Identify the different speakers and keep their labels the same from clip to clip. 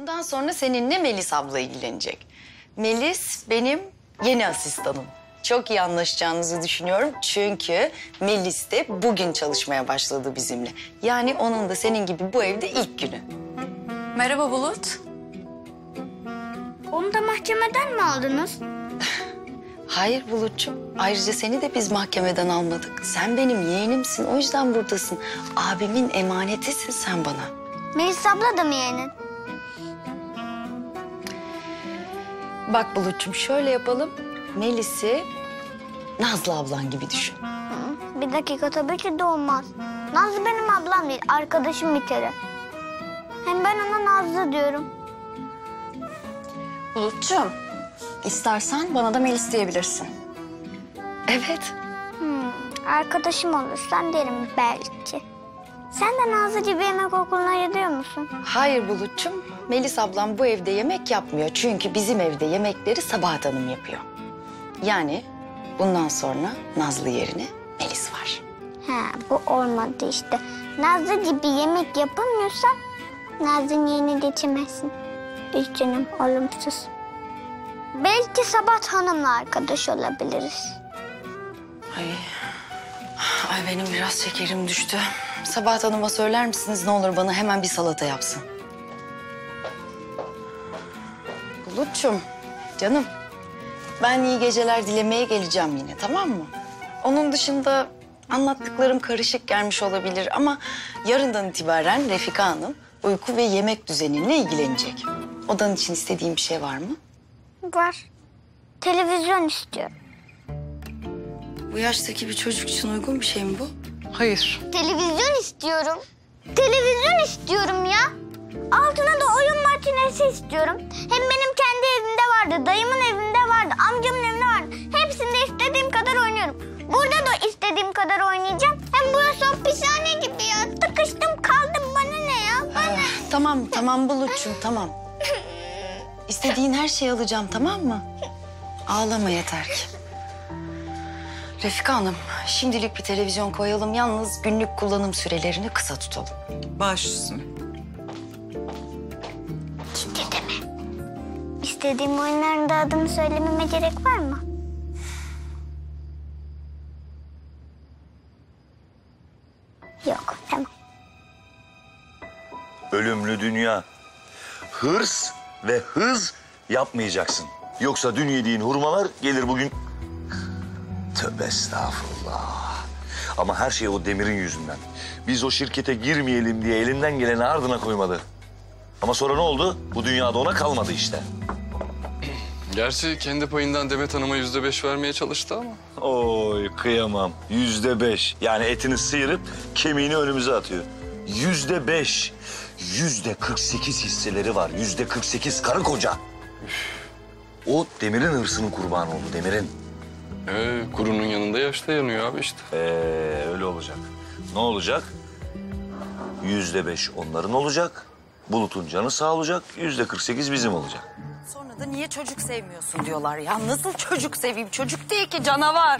Speaker 1: Bundan sonra seninle Melis abla ilgilenecek. Melis benim yeni asistanım. Çok iyi anlaşacağınızı düşünüyorum. Çünkü Melis de bugün çalışmaya başladı bizimle. Yani onun da senin gibi bu evde ilk günü.
Speaker 2: Merhaba Bulut.
Speaker 3: Onu da mahkemeden mi aldınız?
Speaker 1: Hayır Bulut'cum. Ayrıca seni de biz mahkemeden almadık. Sen benim yeğenimsin. O yüzden buradasın. Abimin emanetisin sen bana.
Speaker 3: Melis abla da mı yeğenin?
Speaker 1: Bak Bulut'cum şöyle yapalım. Melis'i Nazlı ablan gibi düşün.
Speaker 3: Bir dakika, tabii ki de olmaz. Nazlı benim ablam değil, arkadaşım bir kere. Hem ben ona Nazlı diyorum.
Speaker 2: Bulutcuğum, istersen bana da Melis diyebilirsin.
Speaker 1: Evet.
Speaker 3: Arkadaşım olursan derim belki. Sen de Nazlıcı bir yemek okuluna gidiyor musun?
Speaker 1: Hayır Bulut'cum. Melis ablam bu evde yemek yapmıyor. Çünkü bizim evde yemekleri Sabahat Hanım yapıyor. Yani bundan sonra Nazlı yerine Melis var.
Speaker 3: Ha, bu olmadı işte. Nazlıcı bir yemek yapamıyorsa Nazlı'nın yerine geçemezsin. Üzgünüm, olumsuz. Belki Sabahat Hanım'la arkadaş olabiliriz.
Speaker 1: Ay benim biraz şekerim düştü. Sabahat Hanım'a söyler misiniz ne olur bana hemen bir salata yapsın. Bulut'cum, canım. Ben iyi geceler dilemeye geleceğim yine, tamam mı? Onun dışında anlattıklarım karışık gelmiş olabilir ama yarından itibaren Refika Hanım uyku ve yemek düzeninle ilgilenecek. Odan için istediğin bir şey var mı?
Speaker 3: Var. Televizyon istiyorum.
Speaker 1: Bu yaştaki bir çocuk için uygun bir şey mi bu?
Speaker 2: Hayır.
Speaker 3: Televizyon istiyorum. Televizyon istiyorum ya. Altına da oyun makinesi istiyorum. Hem benim kendi evimde vardı, dayımın evinde vardı, amcamın evinde vardı. Hepsinde istediğim kadar oynuyorum. Burada da istediğim kadar oynayacağım. Hem burası hapishane gibi ya. Tıkıştım kaldım, bana ne ya? Bana.
Speaker 1: Tamam Bulut'cum, tamam. İstediğin her şeyi alacağım, tamam mı? Ağlama yeter ki. Refika Hanım, şimdilik bir televizyon koyalım. Yalnız günlük kullanım sürelerini kısa tutalım.
Speaker 2: Baş üstüne.
Speaker 3: Gitti deme. İstediğim oyunların da adını söylememe gerek var mı? Yok, tamam.
Speaker 4: Ölümlü dünya. Hırs ve hız yapmayacaksın. Yoksa dün yediğin hurmalar gelir bugün. Tövbe estağfurullah. Ama her şey o Demir'in yüzünden. Biz o şirkete girmeyelim diye elinden geleni ardına koymadı. Ama sonra ne oldu? Bu dünyada ona kalmadı işte.
Speaker 5: Gerçi kendi payından Demet Hanım'a %5 vermeye çalıştı ama.
Speaker 4: Oy kıyamam. %5. Yani etini sıyırıp kemiğini önümüze atıyor. %5. %48 hisseleri var. %48 karı koca. O Demir'in hırsının kurbanı oldu, Demir'in.
Speaker 5: Kurunun yanında yaş da yanıyor abi işte.
Speaker 4: Öyle olacak. Ne olacak? %5 onların olacak. Bulut'un canı sağ olacak. %48 bizim olacak.
Speaker 1: Sonra da niye çocuk sevmiyorsun diyorlar ya. Nasıl çocuk seveyim? Çocuk değil ki, canavar.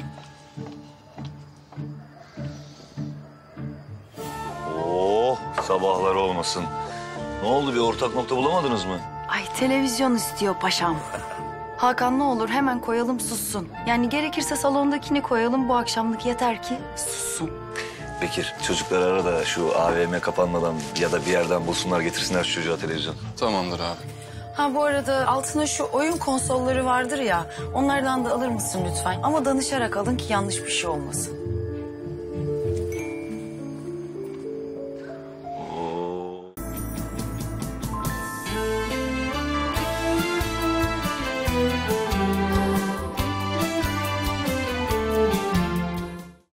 Speaker 4: Oh, sabahlar olmasın. Ne oldu, bir ortak nokta bulamadınız mı?
Speaker 1: Ay televizyon istiyor paşam. Hakan ne olur hemen koyalım sussun. Yani gerekirse salondakini koyalım, bu akşamlık yeter ki sussun.
Speaker 4: Bekir, çocuklar ara da şu AVM kapanmadan ya da bir yerden bulsunlar, getirsinler şu çocuğa televizyon.
Speaker 5: Tamamdır abi.
Speaker 1: Ha bu arada altına şu oyun konsolları vardır ya, onlardan da alır mısın lütfen? Ama danışarak alın ki yanlış bir şey olmasın.